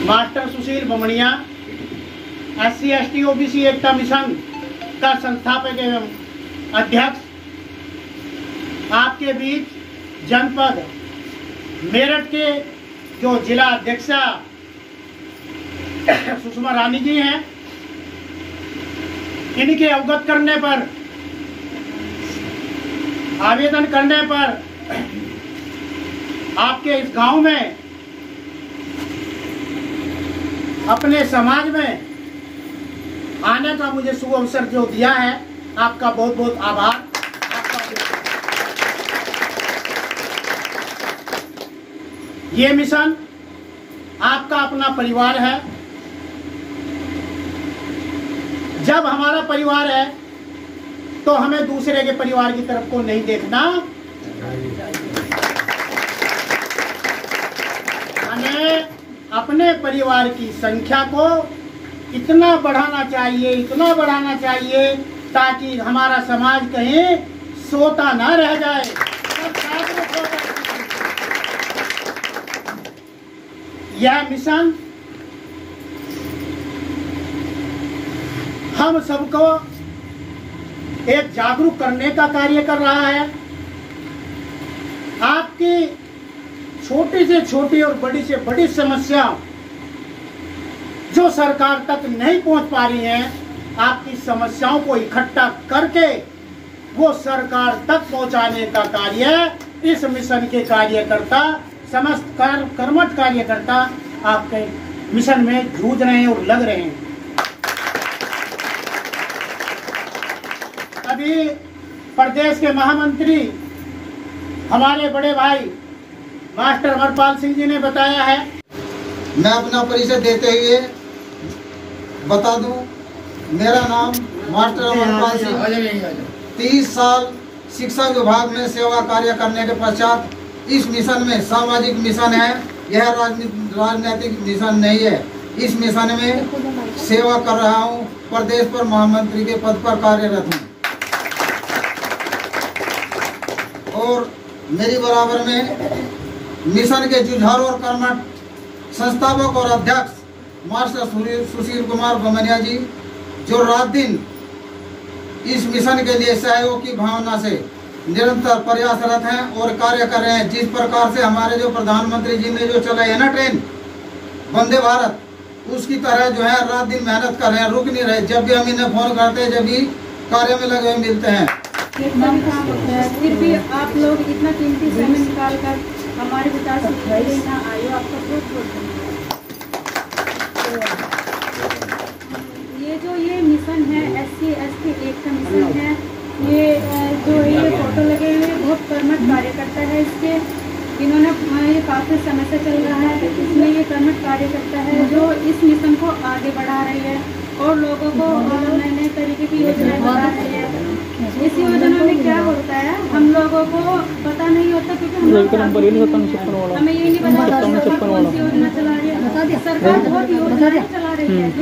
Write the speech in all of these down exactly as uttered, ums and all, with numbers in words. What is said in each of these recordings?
Master Sushil Bamaniya, S C S T O B C Ekta mission का संस्थापक एवं अध्यक्ष, आपके बीच जनपद मेरठ के जो जिला अध्यक्षा सुषमा रानी जी हैं, इनके अवगत करने पर, आवेदन करने पर आपके इस गांव में, अपने समाज में आने का मुझे शुभ अवसर जो दिया है, आपका बहुत बहुत आभार। ये मिशन आपका अपना परिवार है। जब हमारा परिवार है तो हमें दूसरे के परिवार की तरफ को नहीं देखना, हमें अपने परिवार की संख्या को इतना बढ़ाना चाहिए, इतना बढ़ाना चाहिए ताकि हमारा समाज कहीं सोता ना रह जाए। यह मिशन हम सबको एक जागरूक करने का कार्य कर रहा है। आपकी छोटी से छोटी और बड़ी से बड़ी समस्या जो सरकार तक नहीं पहुंच पा रही हैं, आपकी समस्याओं को इकट्ठा करके वो सरकार तक पहुंचाने का कार्य इस मिशन के कार्यकर्ता, समस्त कर, कर्मठ कार्यकर्ता आपके मिशन में जूझ रहे हैं और लग रहे हैं। अभी प्रदेश के महामंत्री हमारे बड़े भाई मास्टर अमरपाल सिंह जी ने बताया है। मैं अपना परिचय देते हुए बता दूं, मेरा नाम मास्टर अमरपाल सिंह, तीस साल शिक्षा विभाग में सेवा कार्य करने के पश्चात इस मिशन में सामाजिक मिशन है, यह राजनीतिक मिशन नहीं है। इस मिशन में सेवा कर रहा हूं, प्रदेश पर महामंत्री के पद पर कार्यरत हूं और मेरी बराबर में मिशन के जुझारू और कर्मठ संस्थापक और अध्यक्ष मास्टर सुशील कुमार बमणिया जी, जो रात दिन इस मिशन के लिए सहयोग की भावना से निरंतर प्रयासरत हैं और कार्य कर रहे हैं। जिस प्रकार से हमारे जो प्रधानमंत्री जी ने जो चलाई है ना ट्रेन वंदे भारत, उसकी तरह जो है रात दिन मेहनत कर रहे हैं, रुक नहीं रहे। जब भी हम इन्हें फोन करते हैं, जब भी कार्य में लगे हुए मिलते हैं। फिर भी आप लोग इतना कीमती समय निकाल कर हमारे विचार से यहाँ आए, आपका बहुत बहुत धन्यवाद। ये जो ये मिशन है S C S T Ekta mission है, ये जो ये फोटो लगे हुए बहुत कर्मठ कार्यकर्ता है इसके, इन्होंने ये काफ़ी समय से चल रहा है, इसमें ये कर्मठ कार्यकर्ता है जो इस मिशन को आगे बढ़ा रही है और लोगों को नए नए तरीके की योजनाएं बता रही है। इस योजना में क्या होता है, हम लोगों को पता नहीं होता क्योंकि हम लोग हमें ये नहीं पता सरकार कौन सी योजना चला रही है। सरकार बहुत योजनाएं चला रही है,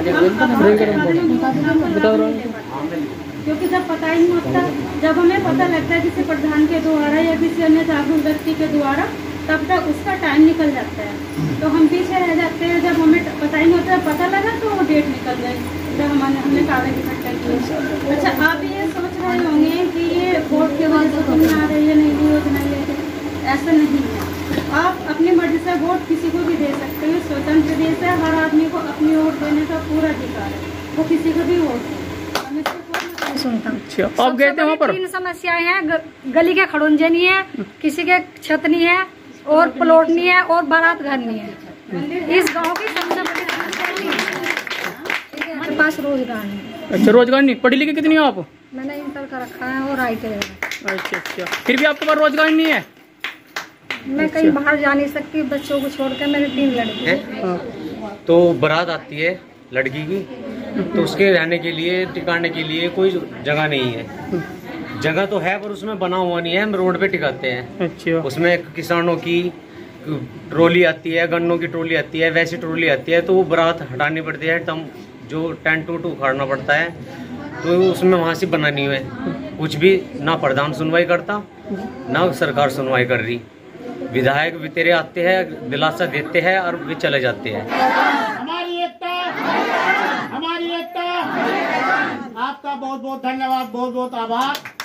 क्योंकि जब पता ही नहीं होता, जब हमें पता लगता है किसी प्रधान के द्वारा या किसी अन्य जागरूक व्यक्ति के द्वारा, तब तक उसका टाइम निकल जाता है तो हम पीछे रह जाते हैं। जब हमें पता ही नहीं होता, पता लगा तो वो डेट निकल गई जब हमने हमने कागज इकट्ठा किया। अच्छा, आप ये सोच रहे होंगे कि ये वोट की वजह से तुम आ रही है नई नई योजना लेके, ऐसा नहीं है। आप अपनी मर्जी से वोट किसी को भी दे सकते हो, स्वतंत्र देश है, हर आदमी को अपनी वोट देने का पूरा अधिकार है, वो किसी को भी वोट दे। अच्छा, आप गए थे वहाँ पर? तीन समस्याएं हैं, गली के खड़ोंजे नहीं है, किसी के छत नहीं है और प्लॉट नहीं है और बारात घर नहीं है। इस गांव की सबसे बड़ी समस्या है। हमारे पास रोजगार नहीं। अच्छा, रोजगार नहीं। पढ़ी लिखी कितनी हो आप? मैंने इंटर का रखा है और आई टी आई। अच्छा अच्छा, फिर भी आपके पास रोजगार नहीं है? मैं कहीं बाहर जा नहीं सकती बच्चों को छोड़कर, मेरे तीन लड़के हैं। तो बारात आती है लड़की की, तो उसके रहने के लिए, टिकाने के लिए कोई जगह नहीं है। जगह तो है पर उसमें बना हुआ नहीं है, हम रोड पे टिकाते हैं। अच्छा। उसमें किसानों की ट्रॉली आती है, गन्नों की ट्रॉली आती है, वैसी ट्रॉली आती है, तो वो बारात हटानी पड़ती है, तम जो टेंट टूट उखाड़ना पड़ता है, तो उसमें वहाँ से बनानी हुई कुछ भी ना प्रधान सुनवाई करता ना सरकार सुनवाई कर रही। विधायक भी तेरे आते हैं, दिलासा देते हैं और वे चले जाते हैं। हमारी एकता, हमारी एकता। आपका बहुत बहुत धन्यवाद, बहुत बहुत आभार।